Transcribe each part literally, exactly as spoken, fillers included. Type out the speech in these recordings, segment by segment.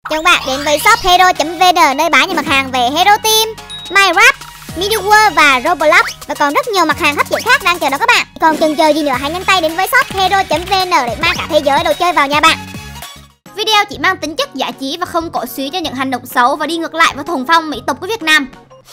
Chào các bạn đến với shop hero chấm vn, nơi bán những mặt hàng về Hero Team, Minecraft, Mini World và Roblox và còn rất nhiều mặt hàng hấp dẫn khác đang chờ đón các bạn. Còn chần chờ gì nữa, hãy nhanh tay đến với shop hero chấm vn để mang cả thế giới đồ chơi vào nhà bạn. Video chỉ mang tính chất giải trí và không cổ suý cho những hành động xấu và đi ngược lại với thuần phong mỹ tục của Việt Nam.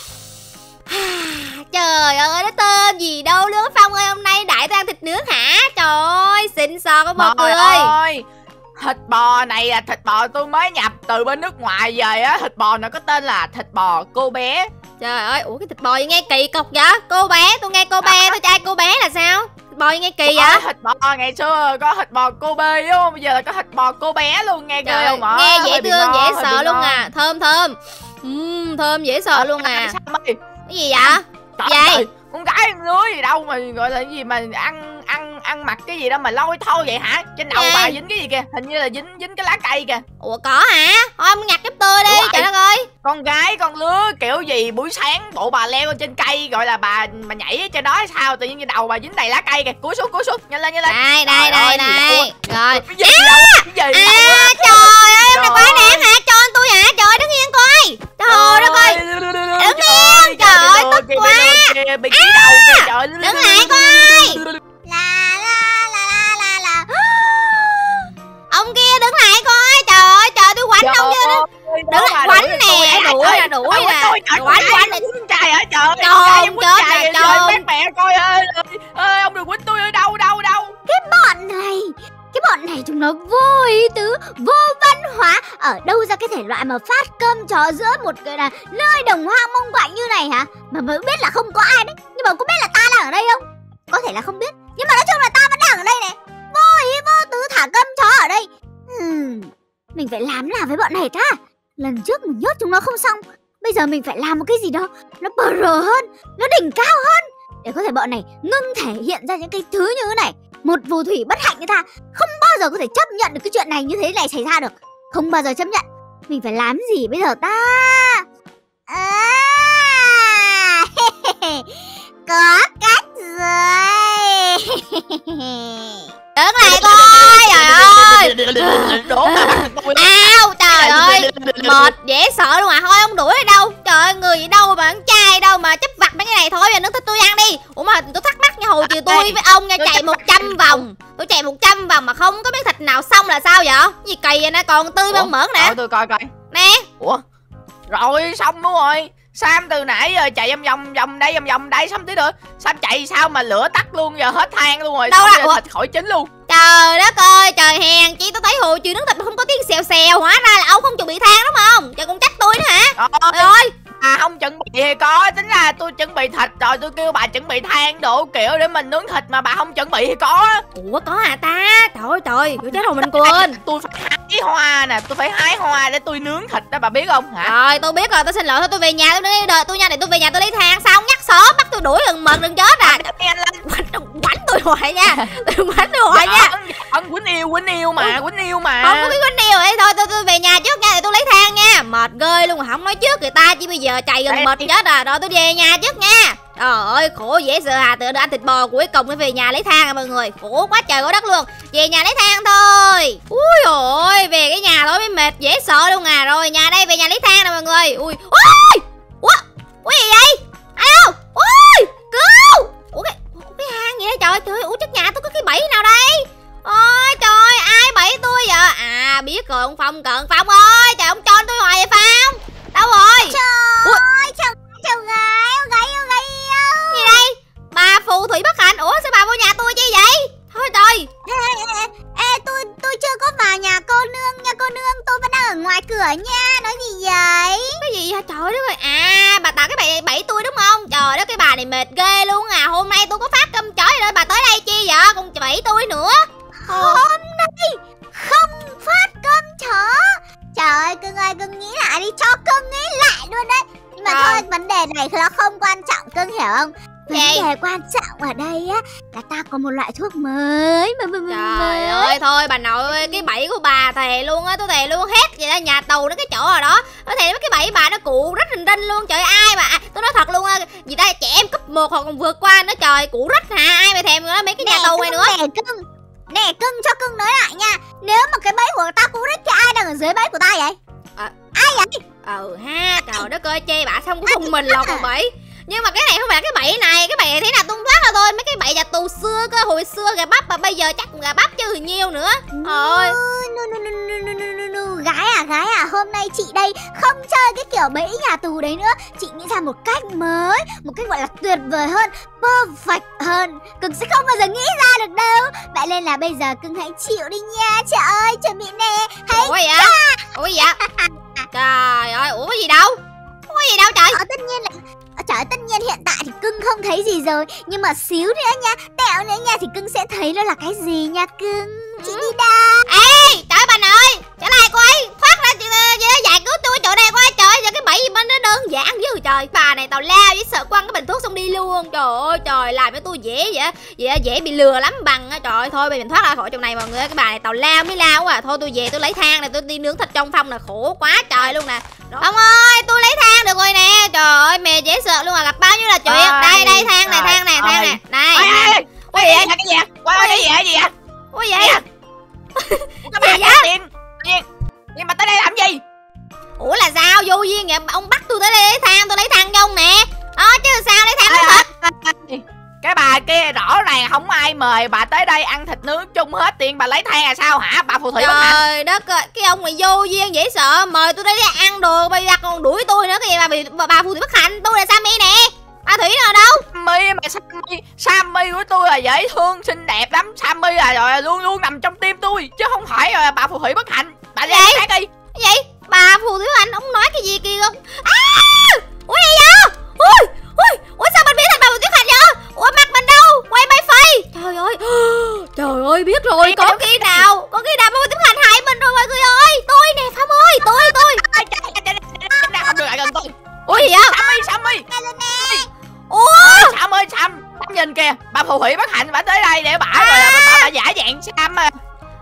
Trời ơi, nó tên gì đâu Lương Phong ơi, hôm nay đại tôi ăn thịt nướng hả? Trời ơi, xịn sò có một người ơi. Thịt bò này là thịt bò tôi mới nhập từ bên nước ngoài về á. Thịt bò nó có tên là thịt bò cô bé. Trời ơi, ủa cái thịt bò gì nghe kỳ cục vậy? Cô bé, tôi nghe cô bé, tôi trai cô bé là sao? Thịt bò gì nghe kỳ vậy? Thịt bò ngày xưa có thịt bò cô bê đúng không? Bây giờ là có thịt bò cô bé luôn, nghe ghê không ạ? Nghe dễ thương, dễ sợ luôn à. Thơm thơm. Uhm, thơm dễ sợ luôn à. Cái gì vậy? Trời ơi, con gái lưới gì đâu mà gọi là cái gì mà ăn ăn ăn mặc cái gì đâu mà lôi thôi vậy hả? Trên đầu bà dính cái gì kìa? Hình như là dính dính cái lá cây kìa. Ủa có hả? Thôi ông nhặt giúp tôi đi, trời đất ơi. Con gái con lứa kiểu gì buổi sáng bộ bà leo lên trên cây gọi là bà mà nhảy ở trên đó hay sao tự nhiên cái đầu bà dính đầy lá cây kìa. Cúi xuống cúi xuống, nhanh lên nhanh lên. Đây đây đây đây. Rồi. Cái gì đâu? Cái gì đâu? À trời ơi, này quá đáng hả? Cho anh tôi hả? Trời đứng yên coi. Trời đất ơi. Đứng yên. Trời ơi tức quá. Bị cái đầu kìa trời. Đứng lại coi. La la la la la. Ông kia đứng lại coi. Trời ơi, trời tôi quánh ông chưa. Đứng lại quánh nè, đuổi nè, đuổi nè. Quánh quánh này trai hả trời. Trời ơi, chết rồi trời. Mẹ coi ơi. Ơi ông đừng quýnh tôi ở đâu đâu đâu. Cái bọn này, cái bọn này chúng nó vô ý tứ, vô văn hóa. Ở đâu ra cái thể loại mà phát cơm chó giữa một cái là nơi đồng hoang mông quạnh như này hả? Mà mới biết là không có ai đấy. Nhưng mà có biết là ta đang ở đây không? Có thể là không biết, nhưng mà nói chung là ta vẫn đang ở đây này. Vô ý vô tứ thả cơm chó ở đây. uhm, Mình phải làm nào với bọn này ta? Lần trước mình nhốt chúng nó không xong, bây giờ mình phải làm một cái gì đó nó pro hơn, nó đỉnh cao hơn, để có thể bọn này ngưng thể hiện ra những cái thứ như thế này. Một phù thủy bất hạnh như ta không bao giờ có thể chấp nhận được cái chuyện này như thế này xảy ra được. Không bao giờ chấp nhận. Mình phải làm gì bây giờ ta? À, có cách rồi. Đứng lại coi. Trời ơi. Đổ Ao trời ơi. Mệt dễ sợ luôn à. Thôi ông đuổi ở đâu. Trời ơi người gì đâu mà con trai đâu mà chấp vặt mấy cái này. Thôi giờ nước thịt tôi ăn đi. Ủa mà tôi thắc mắc nha, hồi chiều tôi với ông nha chạy một trăm vòng. Tôi chạy một trăm vòng mà không có miếng thịt nào xong là sao vậy? Cái gì kỳ vậy nè, còn tươi bông mởn nè. Tôi coi coi. Nè. Ủa rồi xong đúng rồi. Sam từ nãy giờ chạy vòng vòng vòng đây vòng vòng đây xong tí nữa. Sam chạy sao mà lửa tắt luôn, giờ hết than luôn rồi. Đâu ra thịt khỏi chín luôn. Trời đất ơi, trời hèn chi tôi thấy hồi chiều nướng thịt mà không có tiếng xèo xèo, hóa ra là ông không chuẩn bị than đúng không? Trời con trách tôi nữa hả? Trời ơi. À không chuẩn bị thì có, tính là tôi chuẩn bị thịt rồi tôi kêu bà chuẩn bị than đồ kiểu để mình nướng thịt mà bà không chuẩn bị thì có. Ủa có à ta? Trời ơi trời, tôi chết rồi mình quên. Tôi phải hái hoa nè, tôi phải hái hoa để tôi nướng thịt đó bà biết không hả? Rồi tôi biết rồi, tôi xin lỗi thôi, tôi về nhà tôi đi đợi tôi nha, để tôi về nhà tôi lấy than. Sao ông nhắc sớm bắt tôi đuổi đừng mật đừng chết à. Quánh quánh tôi hoài nha. Đừng quánh tôi hoài nha. Ông quýnh yêu quýnh yêu mà, quýnh yêu mà. Không có biết quýnh yêu vậy thôi, tôi tôi về nhà trước nha, để tôi lấy than nha. Mệt ghê luôn mà không nói trước người ta chỉ bây giờ chạy gần mệt chết à. Rồi tôi về nhà trước nha. Trời ơi khổ dễ sợ à, tự ăn thịt bò cuối cùng phải về nhà lấy than à mọi người. Khổ quá trời quá đất luôn. Về nhà lấy than thôi. Ui ôi về cái nhà thôi mới mệt dễ sợ luôn à. Rồi nhà đây về nhà lấy than nè mọi người. Ui ui ủa ủa gì vậy? Alo ui cứu. Ủa cái cái hang gì đây trời trời. Ủa trước nhà tôi có cái bẫy nào đây? Ôi trời ai bẫy tôi vậy? À biết rồi ông Phong Cận. Phong ơi trời ông cho tôi hoài vậy Phong. Đâu rồi? Trời ơi chào chào gái gái yêu gái yêu. Gì đây? Bà phù thủy bất hạnh. Ủa sao bà vô nhà tôi chi vậy? Thôi trời. Ê, ê, ê tôi tôi chưa có vào nhà cô nương nha cô nương, tôi vẫn đang ở ngoài cửa nha. Nói gì vậy? Cái gì vậy? Trời đất ơi. À bà tạo cái bẫy bẫy tôi đúng không? Trời đất cái bà này mệt ghê luôn à. Hôm nay tôi có phát cơm chó rồi bà tới đây chi vậy? Còn bẫy tôi nữa. Hôm nay không phát cơm chó. Trời ơi cưng ơi cưng nghĩ lại đi, cho cưng nghĩ lại luôn đấy. Nhưng mà à. thôi vấn đề này nó không quan trọng cưng hiểu không? Vấn Vậy? đề quan trọng ở đây á là ta có một loại thuốc mới mà, mà, mà Trời mới. ơi thôi bà nội ơi, cái bẫy của bà thề luôn á, tôi thề luôn hết vậy đó, nhà tù nó cái chỗ rồi đó. Tôi thề cái bẫy bà nó cụ rất rình rinh luôn. Trời ai mà à, tôi nói thật luôn á, gì ta trẻ em cấp một hoặc còn vượt qua nó trời cụ rít hả? Ai mà thèm nữa mấy cái nhà tù này nữa. Nè cưng, nè cưng cho cưng nói lại nha. Nếu mà cái bẫy của ta cụ rít thì ai đang ở dưới bẫy của ta vậy? vậy? Ừ ha, trời đất ơi, chê bả xong cũng thông minh lọt vào bẫy. Nhưng mà cái này không phải là cái bẫy này, cái bẫy này thế nào tôi không thoát ra thôi. Mấy cái bẫy nhà tù xưa cơ, hồi xưa gà bắp mà bây giờ chắc gà bắp chứ nhiêu nữa. Ôi. No, no, no, no, no, no, no, no. Gái à, gái à, hôm nay chị đây không chơi cái kiểu bẫy nhà tù đấy nữa. Chị nghĩ ra một cách mới, một cách gọi là tuyệt vời hơn, perfect hơn. Cưng sẽ không bao giờ nghĩ ra được đâu. Vậy nên là bây giờ cưng hãy chịu đi nha. Trời ơi, chuẩn bị nè. Hãy ủa vậy? Ủa gì vậy? Trời ơi, ủa cái gì đâu? Không có gì đâu trời. Ờ, tất nhiên là Trời ơi, tất nhiên hiện tại thì cưng không thấy gì rồi. Nhưng mà xíu nữa nha, tẹo nữa nha, thì cưng sẽ thấy nó là cái gì nha cưng. Chị đi đâu? Ê, trời bà nội, trở lại cô ấy, thoát ra chị, chị giải cứu tôi chỗ này qua. Trời ơi, cái bẫy gì mà nó đơn giản dữ trời. Bà này tào lao với sợ quăng cái bình thuốc xong đi luôn. Trời ơi trời, làm cho tôi dễ vậy, vậy dễ bị lừa lắm bằng á. Trời ơi, thôi bây giờ mình thoát ra khỏi trong này mọi người ơi. Cái bà này tào lao mới lao à. Thôi tôi về tôi lấy than này, tôi đi nướng thịt trong Phong là khổ quá trời luôn nè. Phong ơi, tôi lấy than được rồi nè. Trời ơi, mẹ dễ sợ luôn à, gặp bao nhiêu là chuyện. Đây đây, than này, than này, than này. Này. Ôi gì vậy? Cái gì vậy? Ôi cái gì vậy? Gì vậy? Ôi vậy? Các bạn trả tiền. Nhưng mà tới đây làm gì? Ủa là sao? Vô duyên vậy? Ông bắt tôi tới đây lấy than, tôi lấy than cho ông nè. Đó chứ sao lấy than lấy thịt. Cái bà kia rõ ràng không ai mời bà tới đây ăn thịt nướng chung hết, tiền bà lấy than là sao hả? Bà phù thủy bất hạnh. Trời đất ơi, cái ông này vô duyên dễ sợ, mời tôi tới đây ăn đồ bây giờ còn đuổi tôi nữa kìa. Bà bị bà, bà phù thủy bất hạnh, tôi là Sammy nè. Bà Thủy nào đâu? Sammy mà Sammy, Sammy của tôi là dễ thương xinh đẹp lắm. Sammy là rồi luôn luôn nằm trong tim tôi chứ không phải là bà phù thủy bất hạnh. Bà đi khác đi. Cái gì? Bà phù thủy bất hạnh, ông nói cái gì kìa không? À! Ủa gì vậy? Ui, ui, ủa sao mình biết thành bà phù thủy bất hạnh vậy? Ủa mặt mình đâu? Quay bay phay. Trời ơi. Trời ơi biết rồi, có khi nào, có khi nào bà phù thủy bất hạnh hại mình rồi mọi người ơi. Tôi nè Phong ơi, tôi tôi. Không được lại gần tôi. Ủa gì vậy? Sammy, Sammy. Ủa? Sam ơi Sam, Sam nhìn kìa, bà phù thủy bất hạnh bà tới đây để bả rồi bà, bà, bà giả dạng Sam à.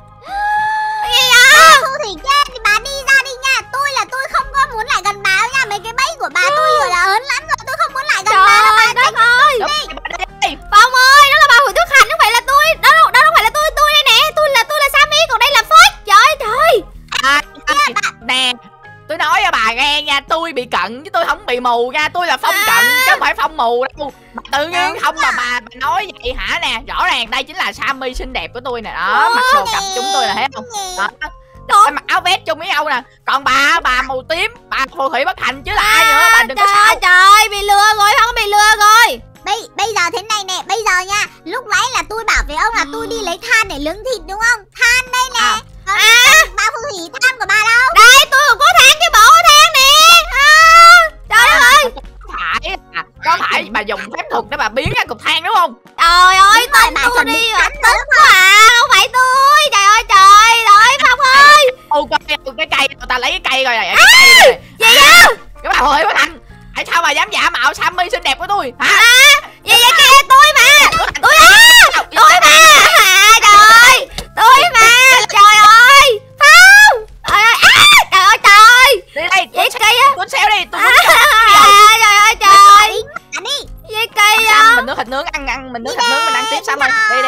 Cái gì vậy? Thu Thủy kia thì bà đi ra đi nha. Tôi là tôi không có muốn lại gần bà đâu nha. Mấy cái bẫy của bà tôi rồi là ớn lắm rồi. Tôi không muốn lại gần bà đâu. Bà đất ơi. Đi. Phong ơi, đó là bà phù thủy bất hạnh, không phải là tôi. Đó đâu, đó không phải là tôi, tôi đây nè. Tôi là tôi là Sammy, còn đây là Phết. Trời ơi trời. À, à, nè, tôi nói cho bà nghe nha, tôi bị cận chứ tôi không bị mù nha. Tôi là Phong cận chứ không phải Phong mù đâu. Bà tự nhiên không mà bà, bà nói vậy hả nè. Rõ ràng đây chính là Sammy xinh đẹp của tôi nè. Đó, mặc đồ cặp chúng tôi là thấy không? Đó. Đó. Mặc áo vest chung với nhau nè. Còn bà, bà màu tím, bà phù thủy bất hạnh chứ là ai nữa. Bà đừng có Trời xạo. ơi trời, bị lừa rồi, không bị lừa rồi. Bây, bây giờ thế này nè, bây giờ nha. Lúc nãy là tôi bảo với ông là tôi đi lấy than để nướng thịt đúng không? Than đây nè. À. Còn À. bà phù thủy than của bà đâu? Đây, tôi còn có than chứ bộ than nè. À, trời đất ơi. Phải à, có phải bà dùng phép thuật để bà biến ra cục than đúng không? Trời ơi, Bà, tên bà tôi chuẩn bị đi mà sẵn tức quá à, không phải tôi. Trời ơi trời, trời Phong ơi. Ok, cái cây, người ta lấy cái cây rồi này. Cái cây này. Gì vậy? Cái bà phù thủy bất hạnh. Tại sao bà dám giả mạo Sammy xinh đẹp của tôi hả? À, gì vậy kia, tôi mà. Tôi á, tôi mà. À, trời ơi, tôi mà. Trời ơi, Phong. Trời ơi, à, trời ơi trời. Đi đây, Vậy tôi cây á. tôi xéo đi, tôi À, muốn trời ơi trời. Ăn đi. Vậy cây á. Sam, mình nướng thịt nướng ăn ăn mình nướng thịt nướng mình ăn tiếp Sam ơi. Đi đi.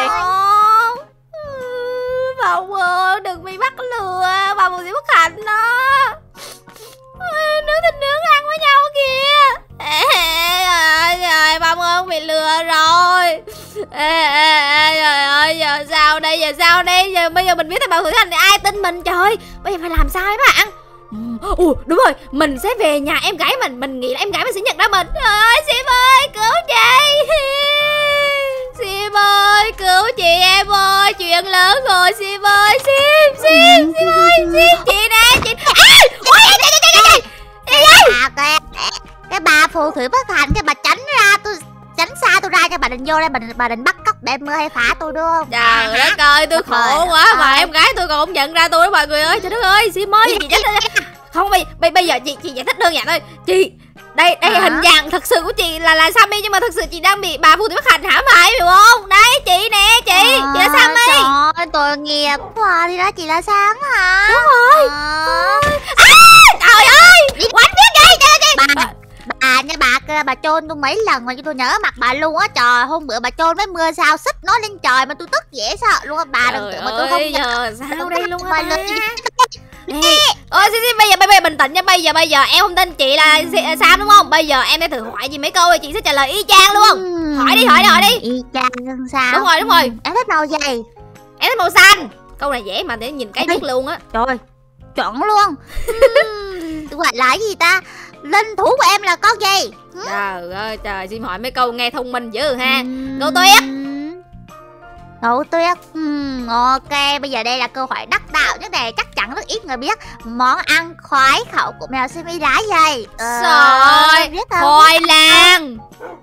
Phong ơi, đừng bị bắt lừa. Bà phù thủy bất hạnh đó. Nướng thịt nướng ăn với nhau kìa. Trời ơi, Phong ơi, bị lừa rồi. Ê, ê, ê, trời ơi, giờ sao đây, giờ sao đây? Giờ bây giờ mình biết thằng bà phù thủy thành thì ai tin mình trời. Bây giờ phải làm sao ấy bạn? Ủa đúng rồi, mình sẽ về nhà em gái mình. Mình nghĩ là em gái mình sẽ nhận ra mình. Trời ơi, Sim ơi, cứu chị. Sim ơi, cứu chị em ơi. Chuyện lớn rồi Sim ơi. Sim, Sim, Sim ơi, Sim. Chị nè, chị. À, ôi, chị, chị, chị, chị, chị. Gì vậy? À, cái, cái bà phù thủy bất hạnh, cái bà tránh ra tôi, tránh xa tôi ra cho bà định vô đây, bà định, bà định bắt cóc bé mưa hay phá tôi đúng không? Trời đất ơi, tôi khổ quá mà em gái tôi còn không nhận ra tôi đó mọi người ơi. Trời đất ơi, Sim ơi, chị tránh ra. Không, bây, bây, bây giờ chị chị giải thích đơn giản thôi. Chị đây đây Hả? hình dạng thật sự của chị là là Sammy, nhưng mà thật sự chị đang bị bà phù thủy bất hạnh hãm hại hiểu không? Đấy chị nè, chị chị là Sammy. Trời ơi, tội nghiệp quá. Thì đó chị là Sáng hả? Đúng rồi. À. À, trời ơi, quánh biết gì chị chị. Bà, bà nha bà kia, bà chôn tôi mấy lần mà tôi nhớ mặt bà luôn á. Trời, hôm bữa bà chôn mấy mưa sao xích nó lên trời mà tôi tức dễ sợ luôn á. Bà đừng tưởng mà tôi không giờ sao đây luôn á. Ê, ôi xin, xin, bây giờ bây giờ bình tĩnh nha. Bây giờ bây giờ em không tin chị là Sam đúng không? Bây giờ em sẽ thử hỏi gì mấy câu rồi chị sẽ trả lời y chang luôn. Hỏi đi, hỏi đi, hỏi đi. Y chang sao? Đúng rồi, đúng rồi. Em thích màu gì? Em thích màu xanh. Câu này dễ mà, để nhìn cái biết luôn á. Trời, chuẩn luôn. Gọi là cái gì ta? Linh thú của em là con gì? Trời ơi trời, xin hỏi mấy câu nghe thông minh dữ ha. Gấu tuyết. Gấu tuyết. uhm, Ok, bây giờ đây là câu hỏi đắc đạo nhất này, chắc chắn rất ít người biết. Món ăn khoái khẩu của mèo Simi là gì? Ờ, Trời, biết không? khoai lang.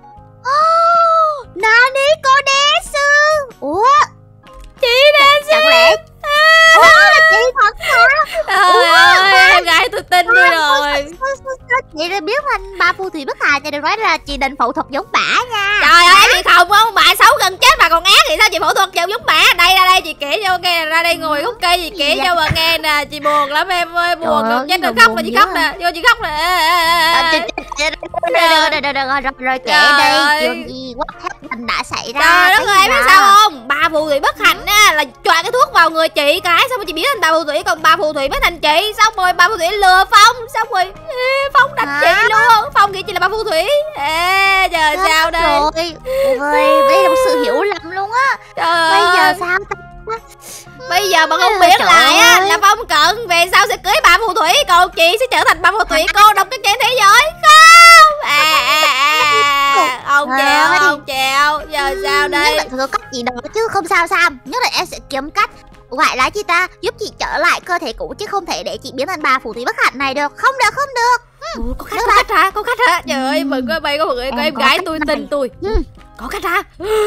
Nani cô desu. Ủa, Chị Nancy. chẳng lẽ Ủa, là chị thật sao? Trời ơi, em gái tôi tin tôi rồi. Chị đã biết anh ba phù thủy bất hại, chị đừng nói là chị định phẫu thuật giống bả nha. Trời ơi, chị không không, bà xấu gần chết bà còn ác thì sao chị phẫu thuật giống giống bả. Đây ra đây chị kể cho nghe, ra đây ngồi gốc cây chị kể cho bà nghe nè. Chị buồn lắm em ơi, buồn không chết được, khóc mà chị khóc nè, vô chị khóc nè. Rồi kể đây, chuyện gì what happened đã xảy ra? Trời đất ơi, em biết sao không? Bà phù thủy bất hạnh á là choàng cái thuốc vào người chị cái xong rồi chị biến thành bà phù thủy, còn bà phù thủy biến thành chị, xong rồi bà phù thủy lừa Phong, xong rồi Phong đánh chị luôn. Phong nghĩ chị là bà phù thủy. Ê trời, sao đây? Rồi, ôi, đây là một sự hiểu lầm luôn á. Trời Bây giờ ơi. sao ta? Bây giờ mà không biết lại á là Phong Cận về sau sẽ cưới bà phù thủy, còn chị sẽ trở thành bà phù thủy cô độc cái trên thế giới. Không. À, à, à. Ông chèo, ông chèo. Giờ sao đây? Nhất định có cách gì đó chứ không sao Sam. Nhất định em sẽ kiếm cách gọi là chi ta, giúp chị trở lại cơ thể cũ, chứ không thể để chị biến thành bà phù thủy bất hạnh này được. Không được, không được. Ủa, có khách, có khách hả? Có khách hả? Trời ơi, mừng quá bay, có một người có em gái tôi tin tôi. Có khách hả?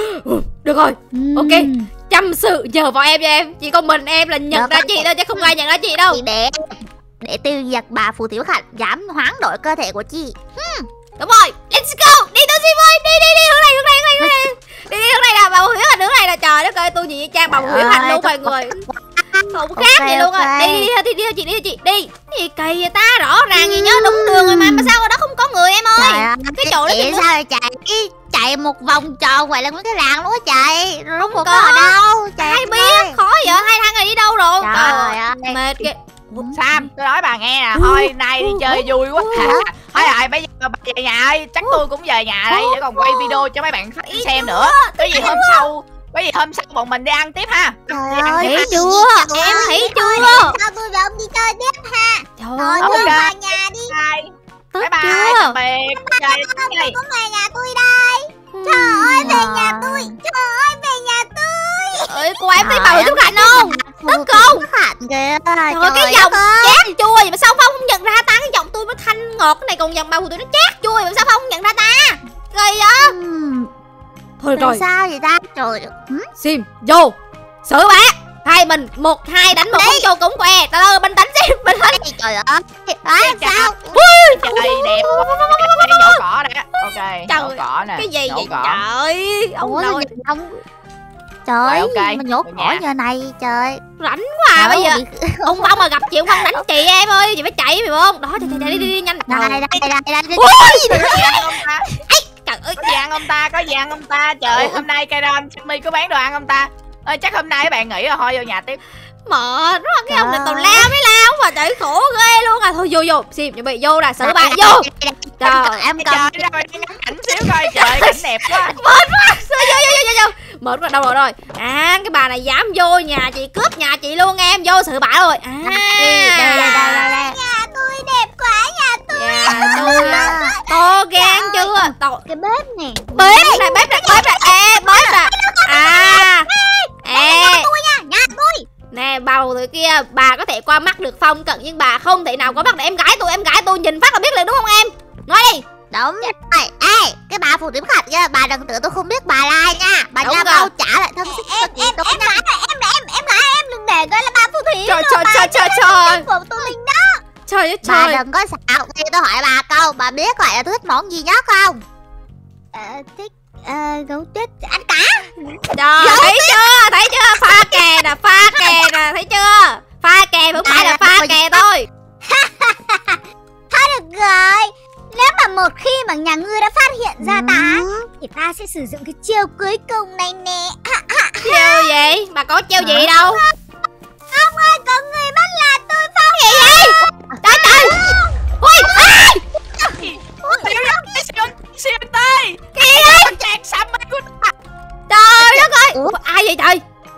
Được rồi, ok. Chăm sự nhờ vào em cho em. Chỉ có mình em là nhận ra chị thôi, chứ không ai nhận ra chị đâu. Chị để để tiêu diệt bà phù thủy bất hạnh, dám hoán đổi cơ thể của chị. Đúng rồi, let's go. Đi tôi xin ơi, đi đi đi hướng này, hướng này, hướng này. Đi đi hướng này là bà phù thủy hành, hướng này là trời đất ơi, tôi nhìn trang bà phù thủy hành luôn mọi người. Không khác gì luôn à. Đi đi đi đi chị, đi chị, đi. Gì kỳ vậy ta, rõ ràng gì nhớ đúng đường rồi mà mà sao ở đó không có người em ơi. Cái chỗ đó thì sao lại chạy chạy một vòng tròn vậy là mấy cái làng luôn á chạy. Không có có ở đâu. Ai biết, khó vậy, hai thằng này đi đâu rồi? Trời ơi, mệt kìa. Sam, tôi nói bà nghe nè, thôi nay đi chơi vui quá. Thôi rồi, bây giờ bà về nhà ơi, chắc tôi cũng về nhà đây để còn quay video cho mấy bạn khách xem nữa. Cái gì hôm sau, cái gì hôm sau bọn mình đi ăn tiếp ha. Trời ơi, thấy chưa? Em thấy chưa? Sao tôi và ông đi chơi tiếp ha? Trời Thôi ơi, vào nhà đi. Bye tức bye, chưa? tạm biệt. Chơi đây. Cũng về nhà tôi đây. Trời ơi, về nhà tôi. Trời ơi, về nhà tôi. Ơi, cô em thấy bà phù thủy hành không? Tức không? Kìa. Trời ơi, cái giọng chát chua gì mà sao Phong không nhận ra ta? Cái giọng tôi nó thanh ngọt, cái này còn giọng bà phù thủy nó chát chua gì mà sao Phong không nhận ra ta? Kỳ vậy? Thôi Rồi sao vậy ta? Trời ơi. Sim, vô xử bả. Hai mình một hai đánh một không vô cũng què. Từ từ bình tĩnh Sim, bình tĩnh. Trời ơi. À, sao? Trời đẹp quá. Cái nhổ cỏ đã. Ok, nhổ Trời, cỏ nè. cái gì nhổ vậy cỏ. trời? Ông Ủa, nội ông trời ơi, okay. mình nhổ Về cỏ nhà. giờ này trời. rảnh quá à, bây giờ ông Phong mà gặp chị ông Phong đánh chị em ơi, chị phải chạy phải không? Đó, chạy chạy đi đi, đi nhanh. Đây đây đây đây đây. Có gì ăn ông ta? Trời ơi, Có gì ăn ông ta? Có gì ăn ông ta? Trời, hôm nay Kairon Sammy có bán đồ ăn ông ta? Ơi, chắc hôm nay các bạn nghỉ rồi, thôi vô nhà tiếp. mệt quá, cái ông này còn lao mới lao mà trời khổ ghê luôn à. Thôi vô vô, Sim chuẩn bị vô là xử bà vô. Trời em Trời cầm ơi, đang ngắm cảnh xíu coi, trời cảnh đẹp quá. mệt quá, vô vô vô vô vô. Mệt quá, đâu rồi rồi. À, cái bà này dám vô nhà chị, cướp nhà chị luôn em, vô xử bả rồi. À, đây đây đây đây. Nhà tôi đẹp quá, nhà tôi. nhà tôi à, to gan chưa? To Cái bếp nè. bếp này, bếp này, bếp này, ê bếp à. À, ê Tôi nha, nhà tôi. nè bầu tụi kia, bà có thể qua mắt được Phong Cận nhưng bà không thể nào qua mắt được em gái tôi. Em gái tôi nhìn phát là biết liền đúng không em? Nói đi. Đúng rồi. Ê, cái bà phù thủy bất hạnh kia, bà đừng tưởng tôi không biết bà là ai nha. Bà Đúng ra rồi. bao trả lại thân sức cho chị tôi nha. Em là em là em, em là em, đừng để gọi là bà phù thủy. Trời trời trời trời trời. Của tôi mình đó. Trời ơi Bà trời. đừng có xạo. Khi tôi hỏi bà câu, bà biết gọi là tôi thích món gì nhất không? Ờ, thích ờ, gấu tuyết ăn cá. Trời, thấy chưa? Thấy chưa? Pha kè nè, pha kè nè, thấy chưa? Pha kè không phải là pha kè thôi. Thôi được rồi. Nếu mà một khi mà nhà ngươi đã phát hiện ra ta, thì ta sẽ sử dụng cái chiêu cuối cùng này nè. Chiêu gì? Bà có chiêu gì đâu? Ông ơi, có người bắt là tôi Phong. Gì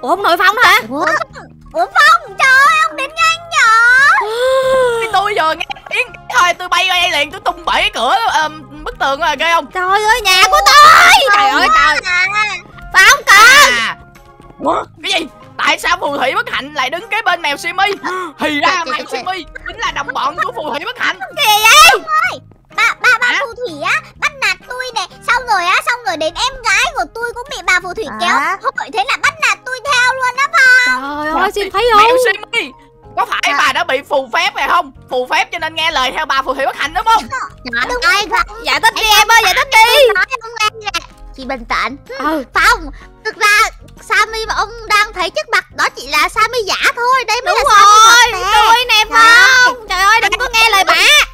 Ủa ông nội Phong đó hả? Ủa, Ủa Phong, trời ơi, ông đến nhanh nhở? Tôi vừa nghe tiếng thôi tôi bay qua đây liền, tôi tung bể cái cửa um, bức tường rồi, ghê không? Trời ơi, nhà của tôi. Trời ơi trời. Phong cần. À, ủa, cái gì? Tại sao phù thủy bất hạnh lại đứng kế bên mèo Simi? Thì ra mèo Simi chính là đồng bọn của phù thủy bất hạnh. Cái gì vậy? Ba ba ba phù thủy á bắt nạt tôi nè, xong rồi á, xong rồi đến em gái của tôi cũng bị bà phù thủy kéo. Hội thế là bắt nạt tôi theo luôn á Phong. Trời ơi, xin thấy không? Mèo Simi, có phải à. bà đã bị phù phép phải không? Phù phép cho nên nghe lời theo bà phù thủy bất hạnh đúng không? Đúng rồi. Giải thích đi em ơi, giải thích đi. Nói không nghe nè. Chị bình tĩnh. Ừ. Phong, thực ra Sammy mà ông đang thấy trước mặt đó chỉ là Sammy giả thôi. Đây mới Đúng là Sammy rồi, thật nè. tôi nè Phong. Trời ơi, đừng có nghe lời bà.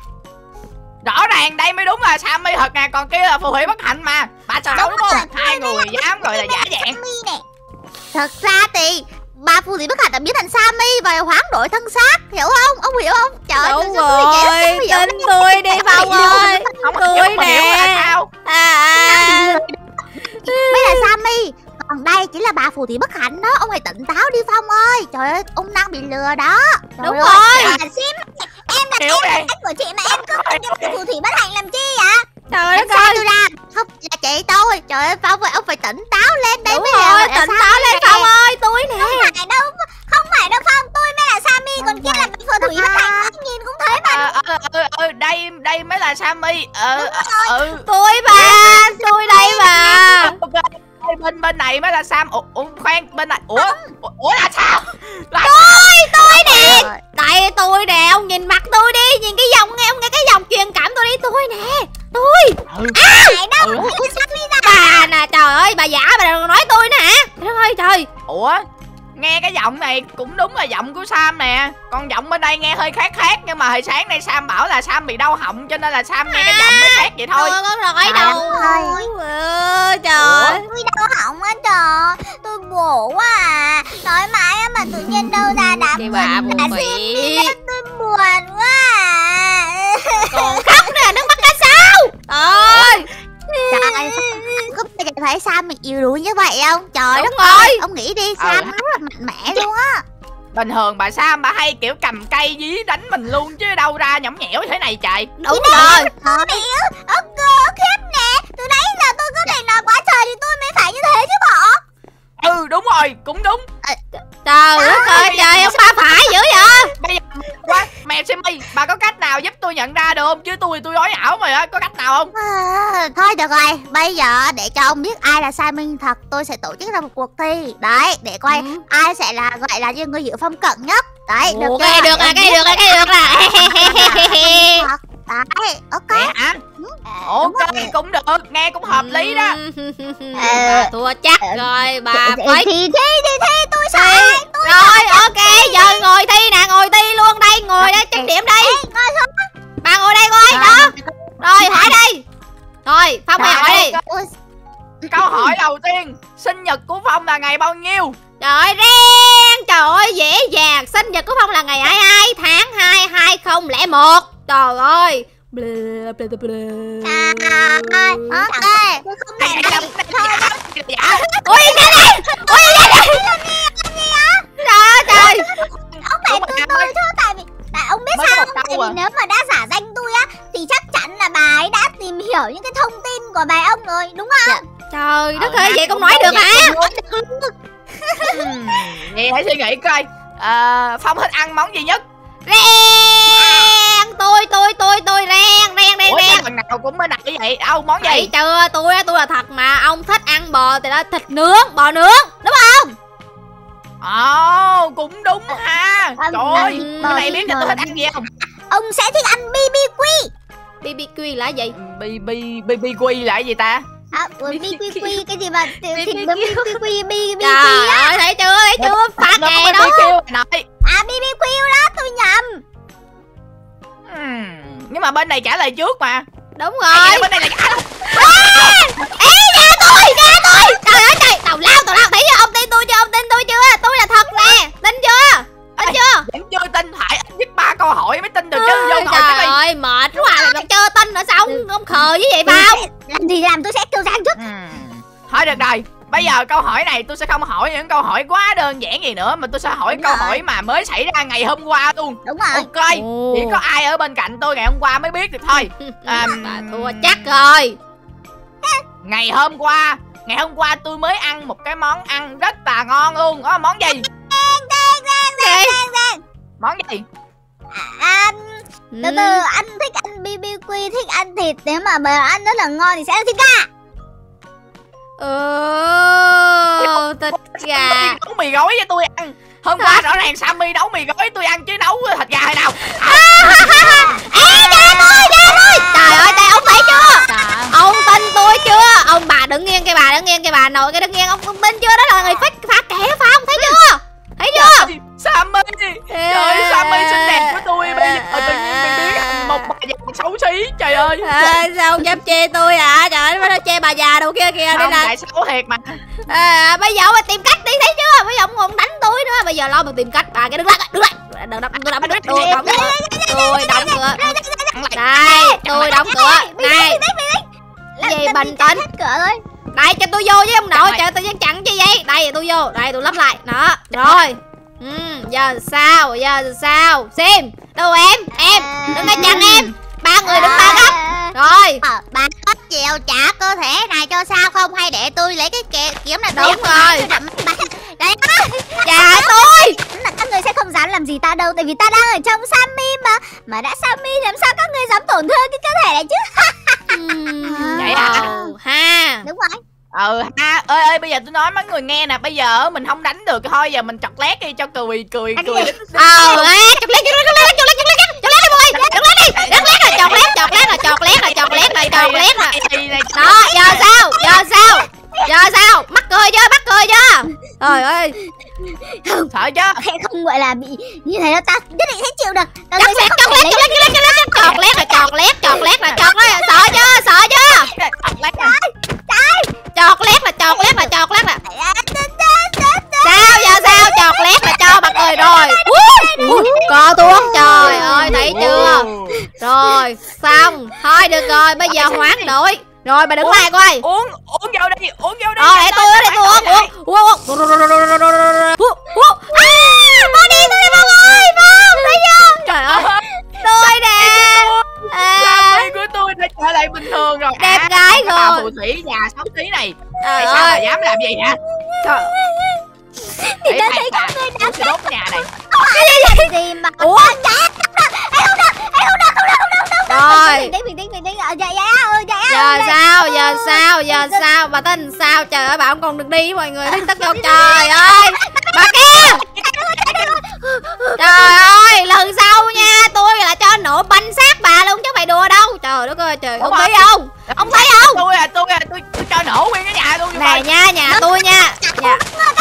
Rõ ràng đây mới đúng là Sammy thật nè, còn kia là phù thủy bất hạnh mà. Bà sợ đúng, đúng không? Hai người dám gọi là giả dạng. Thật ra thì bà phù thủy bất hạnh đã biến thành Sammy và hoán đổi thân xác, hiểu không? Ông hiểu không? Trời ơi, Đúng rồi, tin tôi đi Phong ơi. Không Tôi hiểu, mà hiểu là nè. sao? À, à. mới là Sammy. Còn đây chỉ là bà phù thủy bất hạnh đó. Ông hãy tỉnh táo đi Phong ơi. Trời ơi, ông đang bị lừa đó. Trời Đúng ơi. rồi. À, Sim, em là Hiểu em là rồi. khách của chị mà em cứ không cho phù thủy bất hạnh làm chi vậy? Trời Em đất sao ơi. tôi làm? Không, là chị tôi. Trời ơi Phong ơi, ông phải tỉnh táo lên. Đây Đúng mới rồi, là tỉnh Sammy táo lên nè. Phong ơi, tôi nè. Không phải đâu, không phải đâu Phong, tôi mới là Sammy, còn kia là bà phù thủy bất hạnh. Anh nhìn cũng thấy mà. Ờ, ờ, ờ, ờ, đây đây mới là Sammy. Ờ, ờ, ừ. Tôi mà, tôi đây mà. Ok, bên bên này mới là Sam. Ủa, ủa khoan, bên này ủa ủa, ủa là sao? Là Tôi, tôi nè. Tại tôi nè, ông nhìn mặt tôi đi, nhìn cái dòng nghe, ông nghe cái dòng truyền cảm tôi đi, tôi nè. Tôi. ừ. Phải đâu, Ừ. tôi Sammy ra. Bà nè, trời ơi, bà giả bà đừng nói tôi nè hả? Trời đất ơi trời. Ủa, nghe cái giọng này cũng đúng là giọng của Sam nè. Còn giọng bên đây nghe hơi khác khác. Nhưng mà hồi sáng nay Sam bảo là Sam bị đau họng, cho nên là Sam nghe cái giọng mới khác vậy thôi. Tôi có nói Trời đâu. ơi. Ừ, trời. Tôi đau họng á trời. Tôi buồn quá à. Nói mãi á mà tự nhiên đâu ra đạp Cái bà mình buồn đã mị. xin đi, tôi buồn quá à. Còn khóc nè, nước mắt ra sao? Ơi. Trời, không bao giờ thấy Sam mình yếu đuối như vậy không? Trời Đúng đất rồi. ơi, ông nghĩ đi, Sam Ừ. nó rất là mạnh mẽ luôn á. Bình thường bà Sam bà hay kiểu cầm cây dí đánh mình luôn, chứ đâu ra nhõng nhẽo thế này trời. Đúng rồi. Tôi bị yếu, ức cơ, ức hiếp nè. Từ nãy giờ tôi cứ để nói quá trời thì tôi mới phải như thế chứ bộ. Ừ đúng rồi, cũng đúng. Trời đất ơi trời, ông ba phải dữ vậy? Bây giờ quá mèo Simi, bà có cách nào giúp tôi nhận ra được không? Chứ tôi tôi nói ảo mà á, có cách nào không? À, thôi được rồi, bây giờ để cho ông biết ai là Simon thật, tôi sẽ tổ chức ra một cuộc thi. Đấy, để coi Ừ. ai sẽ là gọi là những người giữ phong cận nhất. Đấy, được Ủa, chưa? cái được à, Để cái biết được à, cái được à. thật. Đấy, ok. Vậy hả? Ok, cũng được, nghe cũng hợp lý đó. Bà thua chắc rồi, bà phải Thì thi, thì thi, tôi sợ. thi. Rồi, ok, giờ ngồi thi nè, ngồi thi luôn đây, ngồi đây, chấm điểm đây. Ngồi xuống. Bà ngồi đây coi, đó. Rồi, hỏi đi. Rồi, Phong mày hỏi đi. Ôi, Câu hỏi đầu tiên, sinh nhật của Phong là ngày bao nhiêu? Trời ơi, reng. Trời ơi, dễ dàng. Sinh nhật của Phong là ngày hai mươi hai tháng hai hai không không một. Trời ơi. Bla, bla, bla, bla. à, à, ok. Tôi không Này, làm này, này. này, Thôi, này, dạ. Ui, nghe đây. Ui, nghe đây. Trời ơi, trời. ông phải Đúng từ rồi, từ mới- chứ, tại vì tại ông biết mới sao có không? một Tại câu vì à. nếu mà đã giả danh tôi á thì chắc chắn là bà ấy đã tìm hiểu những cái thông tin của bài ông rồi, đúng không? Trời đất Ờ, ơi, ha, vậy cũng cũng nói đúng, được vậy hả? cũng Ừm, vậy hãy suy nghĩ coi. À, Phong thích ăn món gì nhất? Reng. Tôi, tôi, tôi, tôi, reng, reng, reng, Ủa sao reng. lần nào cũng bên này như vậy? Đâu món Vậy gì? chưa, tôi á, tôi là thật mà. Ông thích ăn bò thì đó, thịt nướng, bò nướng, đúng không? Ồ, cũng đúng ha. Ờ, Trời ơi, ừ, cái này bò biết là tôi thích ăn gì không? Ông sẽ thích ăn bê bê quy. bê bê quy là gì? Bi bi bi bi quy là cái gì ta? À, ủa, bê bê quy cái gì mà thịt bê bê bê bê quy bê bê quy Trời á? ơi, thấy chưa, thấy chưa? Phá Nó kè có đó. bi bi quy nói. À, bê bê quy đó, tôi nhầm. Ừm, nhưng mà bên này trả lời trước mà. Đúng Ai rồi. bên này là trả lời. Ê, nhà tôi, nhà tôi. Trời ơi trời, tào lao, tào lao. Thấy chưa, ông tin tôi chưa, ông tin tôi chưa? Tôi là thật nè, tin chưa? Tin chưa? Vẫn chưa tin, phải ít nhất ba câu hỏi mới tin được chứ. Vô ngồi Trời cái đi. ơi, mệt quá rồi, còn chưa tin nữa sao? Ông, ông khờ với vậy phải không? Làm gì làm tôi sẽ kêu Giang trước. Ừm, thôi được rồi. bây giờ câu hỏi này tôi sẽ không hỏi những câu hỏi quá đơn giản gì nữa, mà tôi sẽ hỏi Đúng câu rồi. hỏi mà mới xảy ra ngày hôm qua luôn. Đúng rồi. Ok, chỉ có ai ở bên cạnh tôi ngày hôm qua mới biết được thôi. À, Bà thua chắc rồi. ngày hôm qua ngày hôm qua tôi mới ăn một cái món ăn rất là ngon luôn. Đó là món gì? Món gì? À, từ Ừ. từ, anh thích ăn bê bê quy, thích ăn thịt. Nếu mà bà ăn rất là ngon thì sẽ ăn thịt gà. Ừ, thịt gà. Nấu mì gói cho tôi ăn. Hôm qua rõ ràng Sammy nấu mì gói tôi ăn chứ nấu thịt gà hay nào? Ê, cha tôi, cha tôi. Trời ơi, đây ông thấy chưa? Trời. Ông tin tôi chưa? Ông bà đứng nghiêng cái bà, đứng nghiêng cái bà, nội cái đứng nghiêng, ông không tin chưa? Đó là người fake phá kẻ phải không? Thấy chưa? Thấy chưa? Sammy, trời ơi, Sammy xinh đẹp của tôi bây giờ tự nhiên bị biến thành một bà già xấu xí. Trời ơi. À, sao ông dám chê tôi hả? Trời ơi, nó chê bà già đâu kia kìa. Đây Không, là tại xấu thiệt mà. à, bây giờ ông phải tìm cách đi, thấy chưa? Bây giờ ông còn đánh tôi nữa. Bây giờ lo mà tìm cách. Bà cái đứng lại, đứng lại. Đừng đóng, tôi đóng, tôi đóng cửa. Tôi đóng cửa. Đây, tôi đóng cửa. Này. Gì bình tĩnh. Hết cửa rồi. Đây cho tôi vô với ông nội. Trời, tôi dám chặn chi vậy? Đây tôi vô. Đây tôi lắp lại. Đó. Rồi. Ừ, giờ sao? Giờ sao? Sim. Đâu em? Em. Đừng có chặn em. Ba người đứng ba góc. Rồi. Ờ, bà có chịu trả cơ thể này cho sao không, hay để tôi lấy cái kẹ- kiếm này Đúng rồi. Đấy, Trả tôi. là các người sẽ không dám làm gì ta đâu, tại vì ta đang ở trong Sammy mà. Mà đã Sammy làm sao các người dám tổn thương cái cơ thể này chứ? Vậy hả? Wow, ha. Đúng rồi. Ừ ha, ơi ơi bây giờ tôi nói mấy người nghe nè, bây giờ mình không đánh được thôi, giờ mình chọc lét đi cho cười cười Anh cười. gì? Ờ, á, chọc lét, chọc lét, chọc lét, chọc lét, chọc lét, chọc lét đi mọi người, chọc lét đi, chọc lét rồi, chọc lét, chọc lét rồi, chọc lét rồi, chọc lét rồi, chọc lét rồi. Đó, giờ sao, giờ sao, giờ sao, mắc cười chưa, mắc cười chưa? Trời ơi, Sợ chưa? Sẽ không gọi là bị như thế đâu, ta nhất định sẽ chịu được. Ta chọc sẽ lét, không chọc thể lét, lấy chọc lét, chọc lét, chọc lét, chọc lét rồi, chọc lét rồi, chọc lét rồi, sợ chưa, sợ chưa? Chọc lét nè. Chọc lét là chọc lét là chọc lét là sao giờ sao, chọc lét là cho mặt cười rồi. Ui, co tôi không, trời ơi, thấy chưa? Rồi, xong, thôi được rồi, bây giờ hoán đổi. Rồi bà đứng lại coi. Uống uống vô đi, uống vô đi. Ờ, để tôi để tôi uống uống uống uống uống. À, bỏ đi tôi đi mọi người, không thấy chưa? Trời ơi, tôi nè. Sammy của tôi đã trở lại bình thường rồi. Đẹp À, gái cái bà rồi. phù thủy già xấu xí này. Trời Tại sao bà ơi. dám làm gì hả? Trời. thì ta Để thấy bà- các người tôi sẽ đốt nhà này. làm gì mà. Ủa? Em không được, em không được, không được, không được, không được. Rồi. Bình tĩnh, bình tĩnh, bình tĩnh. Ờ, dạ, dạ, ờ, dạ, Giờ dạ. sao, giờ sao, giờ sao, bà tin sao? Trời ơi, bà không còn được đi với mọi người, tin tức vô. Trời ơi, bà kia. Trời ơi, lần sau nha, tôi là cho nổ banh xác bà luôn chứ phải đùa đâu. Trời đất ơi, trời, ông Ủa? thấy không? Ông thấy không? Tôi à, tôi à, tôi, tôi cho nổ nguyên cái nhà luôn. Nè nha, nhà tôi nha. Nhà.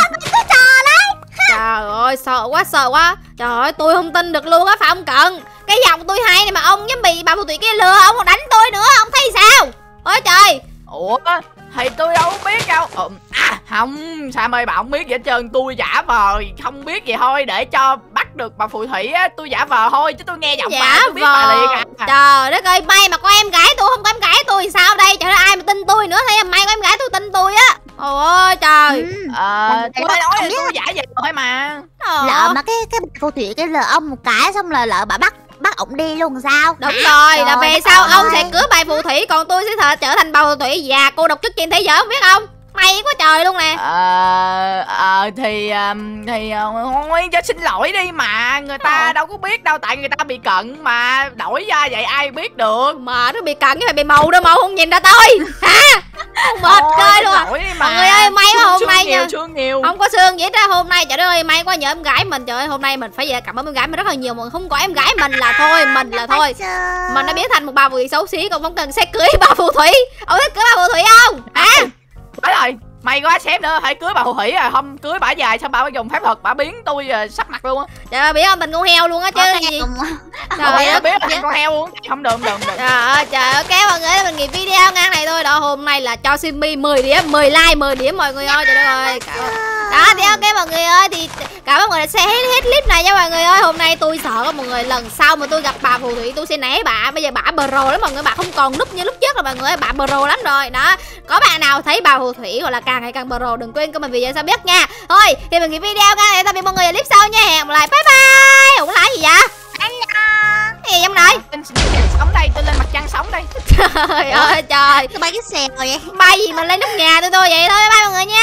Trời ơi, sợ quá, sợ quá. Trời ơi, tôi không tin được luôn á, phải không Cận? Cái giọng tôi hay này mà ông với bị bà phù thủy kia lừa, ông còn đánh tôi nữa, ông thấy sao? Ôi trời. Ủa thì tôi đâu có biết đâu. Ờ, à không, Sammy bà không biết gì hết trơn. Tôi giả vờ không biết gì thôi, để cho bắt được bà phù thủy á. Tôi giả vờ thôi chứ tôi nghe giọng bà Giả tôi biết bà liền à. vờ. Trời đất ơi, may mà có em gái tôi, không có em gái tôi thì sao đây? Trời ơi, ai mà tin tôi nữa, thấy may có em gái tôi tin tôi á. Ôi trời. Ừ. Ờ, tôi Ông nói là biết tôi giả vờ thôi mà. Ờ. Lỡ mà cái cái bà phù thủy cái lỡ ông một cái xong là lỡ bà bắt bắt ổng đi luôn sao? Đúng rồi, là Trời về đất sau ông ơi. sẽ cưới bà phù thủy, còn tôi sẽ thợ trở thành bà phù thủy già cô độc nhất trên thế giới, không biết không? May quá trời luôn nè. Ờ, ờ thì um, thì thôi cho xin lỗi đi mà. Người ta Ờ. đâu có biết đâu, tại người ta bị cận mà. Đổi ra vậy ai biết được. Mà nó bị cận cái phải bị mù đâu, mù không nhìn ra tôi hả? Mệt Thôi, chơi xin luôn à. lỗi đi mà. Mọi người ơi, may quá Xương- hôm xương nay nhiều, nha. xương nhiều. Không có xương vậy đó hôm nay, trời đất ơi, may quá nhờ em gái mình. Trời ơi, hôm nay mình phải về cảm ơn em gái mình rất là nhiều, mà không có em gái mình là thôi, mình là thôi mình đã biến thành một bà phù thủy xấu xí, còn không cần sẽ cưới bà phù thủy. Ông thích cưới bà phù thủy không hả? Phải rồi, may quá sếp nữa, phải cưới bà phù thủy rồi. Không cưới bả dài xong bà mới dùng phép thuật bả biến tôi uh, sắp mặt luôn á. Trời ơi, biết không, tình con heo luôn á chứ gì. Trời Trời ơi, ơi, biết là thành con heo luôn. Không được, không được, không được. trời ơi, trời ơi, kéo mọi người ơi, mình nghỉ video ngang này thôi đó. Hôm nay là cho Simmy mười điểm, mười like, mười điểm mọi người ơi. Trời đất ơi, cảm ơn. Đó thì ok mọi người ơi, thì cảm ơn mọi người đã xem hết, hết clip này nha mọi người ơi. Hôm nay tôi sợ có mọi người lần sau mà tôi gặp bà phù thủy tôi sẽ né bà. Bây giờ bà pro lắm mọi người, bà không còn núp như lúc trước rồi mọi người ơi, bà pro lắm rồi. Đó, có bạn nào thấy bà phù thủy gọi là càng ngày càng pro đừng quên comment video sao biết nha. Thôi thì mình nghỉ video nha, tạm biệt mọi người ở clip sau nha, hẹn gặp lại, bye bye. Ủa là gì vậy? Anh Cái gì trong này? Sống đây, tôi lên mặt trăng sống đây. Trời ơi trời, tôi bay cái xèo vậy. bay gì mà lên nóc nhà tôi tôi vậy thôi. Bye bye mọi người nha.